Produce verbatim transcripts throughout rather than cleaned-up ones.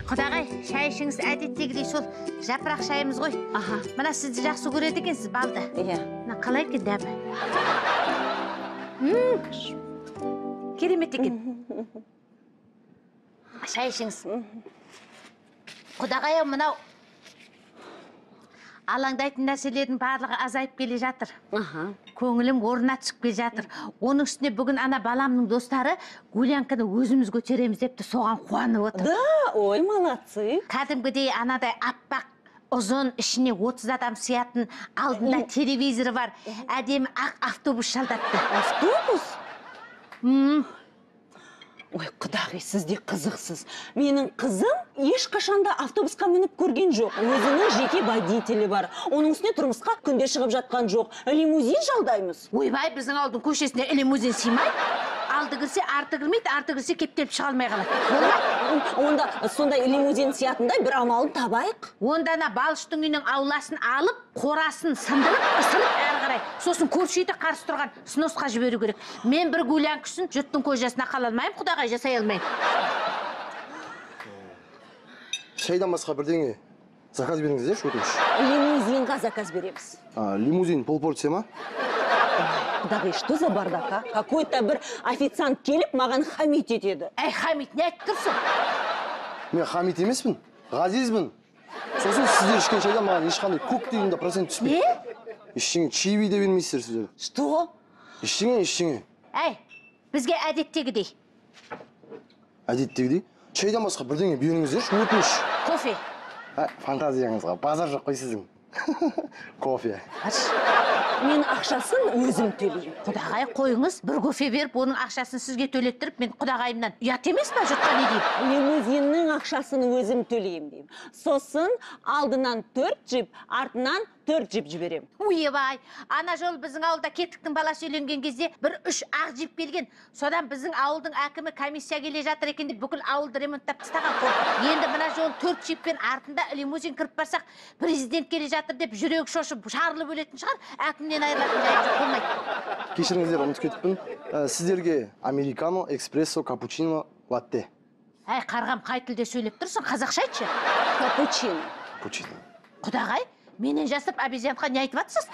Құдағай, шай ішіңіз әдеттегідей сол жапырақ шайымыз ғой. Аха. Мына сізді жақсы көреді екенсіз, балды. Иә. Мына қалай екен дәмі? Керемет екен. Шай ішіңіз. Құдағай, мынау алаңдайтын нәрселердің барлығы азайып келе жатыр. Аха. Көңілім орнына түсіп келе жатыр. Оның үстіне бүгін ана баламның достары гулянканы өзіміз көтереміз депті, соған қуанып отыр. Да, ой, молодцы. Кәдімгідей анадай аппақ ұзын, ішіне отыз адам сиятын, алдында телевизоры бар, әдемі ақ автобус шалдатты. Автобус? Мм. Ой, құдағи, сіз де қызықсыз. Менің қызым ешқашанда автобусқа мініп көрген жоқ. Өзінің жеке водителі бар. Оның үстіне тұрмысқа күнде шығып жатқан жоқ. Лимузин жалдаймыз. Ойбай, біздің ауылдың көшесіне лимузин сыймай. Алды кірсе, арты кірмейді, арты кірсе кептеліп шыға алмай қалады. Онда сондай лимузин сиятындай бір амалын табайық. Онда ана балыштың үйінің ауласын алып, қорасын сындырып, ысырып әрі қарай. Сосын көрші үйді қарсы тұрған сносқа жіберу керек. Мен бір гулянка үшін жұрттың көжесіне қала алмаймын, құдағай, жасай алмаймын. Шайдан басқа бірдеңе заказ беріңіздерші, өтініш. Лимузинға заказ береміз. Лимузин полпорция ма? Құдағи, что за бардак, а? Какой-то бір официант келіп, маған хамит етеді. Әй, хамит, не айтып тұрсың? Мен хамит емеспін, ғазизбін. Сосын сіздер ішкен шайдан маған ешқандай көк дейінде процент түспейді. Не? Ештеңе чиви де бермейсіздер сіздер. Что? Ештеңе, ештеңе. Әй, бізге әдеттегідей. Әдеттегідей? Шайдан басқа бірдеңе беріңіздерші, өтініш. Кофе. Фантазияңызға базар жоқ қой сіздің. Кофе. Мен ақшасын өзім төлеймін. Құдағай, қойыңыз, бір кофе беріп, оның ақшасын сізге төлеттіріп, мен құдағайымнан ұят емес па, жұртқа не деймін? Лимузиннің ақшасын өзім төлеймін деймін. Сосын алдынан төрт джип, артынан төрт джип жіберем. Уйбай, ана жол біздің ауылда Кетіктің баласы үйленген кезде бір үш ақ джип келген. Содан біздің ауылдың әкімі комиссия келе жатыр екен деп бүкіл ауылды ремонттап тастаған. Енді мына жол төрт джиппен артында лимузин кіріп барсақ, президент келе жатыр деп жүрегі шошып жарылып өлетін шығар. Әкімнен айырылатын жайы жоқ болмайды. Кешіріңіздер, ұмытып кетіппін. Сіздерге американо, экспрессо, капучино, латте. Әй, қарғам, қай тілде сөйлеп тұрсың? Қазақша айтшы. Капучино. Капучино. Құдағай, менен жасып обезьянға не айтып жатсыз?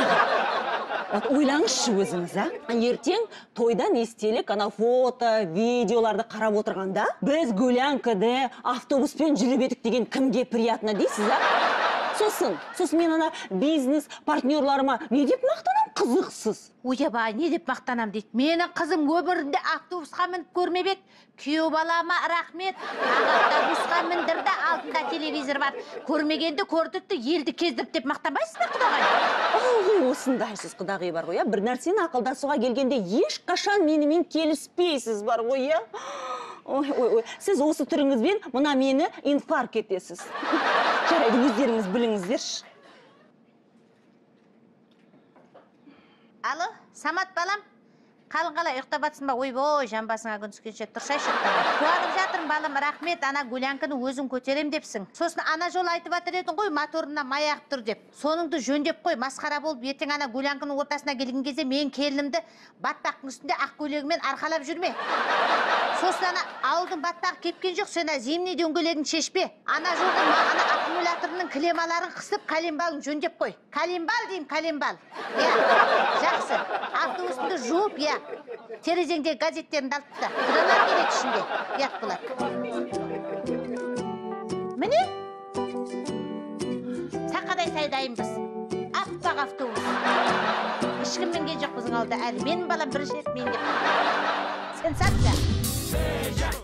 Ойлаңызшы өзіңіз, а? Ертең тойдан естелік ана фото, видеоларды қарап отырғанда, біз гулянкада автобуспен жүріп едік деген кімге приятно дейсіз, а? Сосын, сосын мен ана бизнес партнерларыма не деп мақтанам, қызықсыз. Ойбай, не деп мақтанам дейді. Менің қызым өмірінде автобусқа мініп көрмеп еді. Күйеу балама рахмет. Автобусқа міндірді, алдында телевизор бар. Көрмегенді көрдікті, елді кездіріп деп мақтанбайсыз ба, құдағай? Ой, осындайсыз құдағи бар ғой, бір нәрсені ақылдасуға келгенде ешқашан менімен келіспейсіз бар ғой, я. Ой, ой, ой, сіз осы түріңізбен мұна мені инфаркт етесіз. Жарайды, өздеріңіз біліңіздерші. Алло, Самат балам, қалың қалай ұйықтап жатсың ба? Ойбой, жамбасыңа күн түскенше тұршайшы ұйықтамай. Қуанып жатырмын балам, рахмет, ана гулянканы өзің көтерем депсің. Сосын ана жол айтып жатыр едің ғой, моторына май ағып тұр деп. Соныңды жөндеп қой, масқара болып, ертең ана гулянканың ортасына келген кезде мен келінімді батпақтың үстінде ақ көйлегімен арқалап жүрме. Сосын ана ауылдың баттағы кепкен жоқ, сен зимний дөңгелегін шешпе. Ана жолдың ана аккумуляторының клемаларын қысып, калимбалын жөндеп қой. Калимбал деймін, калимбал. Я, жақсы. Автобусыңды жуып, я. Терезеңде газеттерінді алып та. Құдалар керек ішінде. Ят болады. Міне? Сақадай сайдайынбыз. Аппақ автобус. Ешкім мінген жоқ біздің ауылда әлі. Менің балам бірінші рет менге. Сенсация.